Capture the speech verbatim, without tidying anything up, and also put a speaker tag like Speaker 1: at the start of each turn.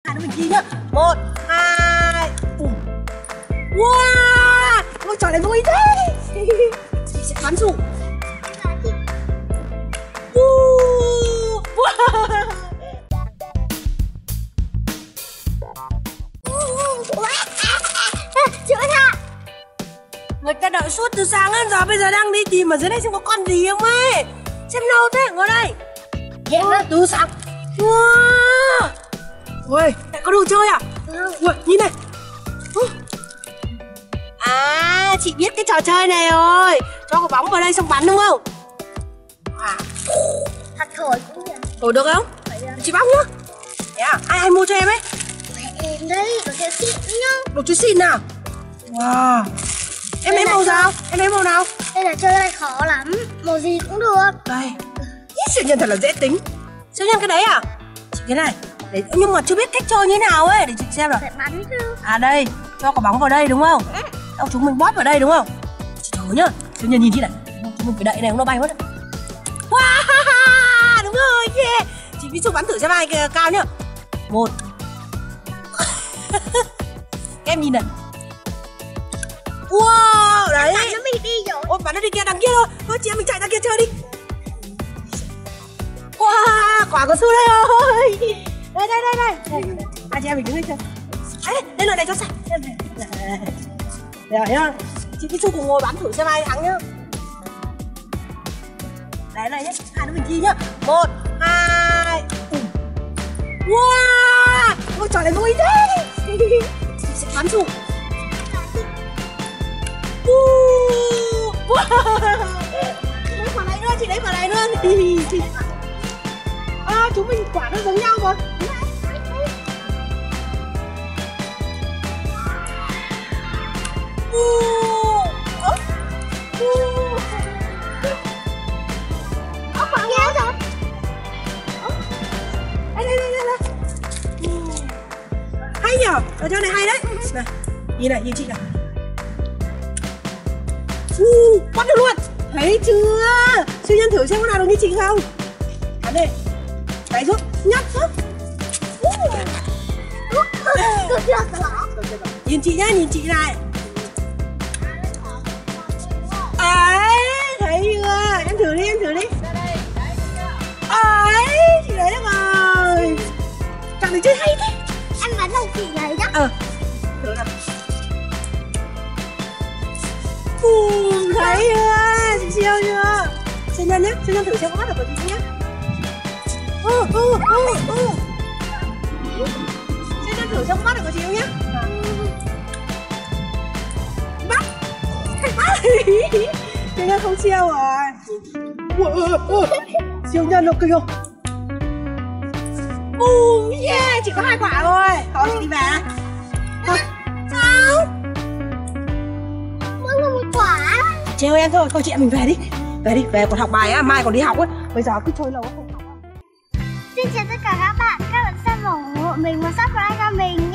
Speaker 1: hai đứa mình thi nhá. Một, hai. Wow, ôi trò này vui thế. Chị sẽ bắn dụ. Người ta đợi suốt từ sáng đến giờ, bây giờ đang đi tìm ở dưới đây xem có con gì không ấy. Xem đâu thế, ngồi đây. Hẹn đó, từ sáng. Wow. Ui, lại có đồ chơi à? Ui, nhìn này. À, chị biết cái trò chơi này rồi. Cho quả bóng vào đây xong bắn đúng không? À.
Speaker 2: Thật thổi cũng được.
Speaker 1: Thổi được không? Chị bóc nhá. Thế à? Ai ai mua cho em ấy?
Speaker 2: Em đấy, đồ chơi xịn nhá.
Speaker 1: Đồ chơi xịn nào? Wow. Em lấy màu nào? Em lấy màu nào?
Speaker 2: Đây là chơi này khó lắm. Màu gì cũng được.
Speaker 1: Đây. Ý, siêu nhân thật là dễ tính. Siêu nhân cái đấy à? Chị cái này. Đấy, nhưng mà chưa biết cách chơi như thế nào ấy. Để chị xem nào.
Speaker 2: Phải bắn chứ.
Speaker 1: À đây, cho quả bóng vào đây đúng không? Xong chúng mình bóp vào đây đúng không? Chị thử nhá. Siêu nhân nhìn chị này. Chúng mình phải đậy này, nó bay mất. Wow, đúng rồi, yeah. Chị ví dụ bắn thử xem ai cao nhá. Một. Các em nhìn này. Wow, đấy.
Speaker 2: Bắn nó bị đi rồi.
Speaker 1: Ôi, bắn nó đi kia, đằng kia thôi. Thôi chị em mình chạy ra kia chơi đi. Wow, quả của Su đây rồi. Đây, đây, đây, đây. Hai chị em mình đứng đây chơi. Đấy, lên lại này cho sạch. Rồi nhá. Chị với Su cùng ngồi bắn thử xem ai thắng nhá. Đấy này nhá, hai đứa mình thi nhá. Một, hai. Wow, ôi trò này vui thế. Chị sẽ bắn dụ. Wow. Lấy quả này nữa, chị lấy quả này nữa. À, chúng mình quả nó giống nhau mà. Hay nhở, trò chơi này hay đấy. Này, nhìn này, nhìn chị này. Uh, bắt được luôn. Thấy chưa? Siêu nhân thử xem có nào được như chị không. À đây. Đấy rút, nhắc rút. Nhìn chị nhá, nhìn chị này. Ấy, thấy chưa? Em thử đi, em thử đi. Ấy, chị đấy được rồi. Chẳng này chơi hay thế.
Speaker 2: Anh bắn đầu chị này nhá.
Speaker 1: Ờ, thử nào. Ừm, thấy chưa? Chị siêu chưa? Siêu nhân nhá, siêu nhân thử xem có bắt được của chị nhá. Ừ, ừ, ừ, ừ. Siêu nhân thử xem có bắt được của chị không nhá. Bắt. Bắt. Siêu nhân không siêu rồi. Ui, ui, ui. Siêu nhân được kìa. Boom, yeah, chỉ có hai quả thôi. Thôi chị đi về đây. Thôi. Sao?
Speaker 2: Mỗi người một quả.
Speaker 1: Trêu em thôi, thôi chị em mình về đi. Về đi, về còn học bài á, mai còn đi học ấy. Bây giờ cứ chơi lâu không học.
Speaker 2: Xin chào tất cả các bạn, các bạn xem ủng hộ mình và subscribe cho mình.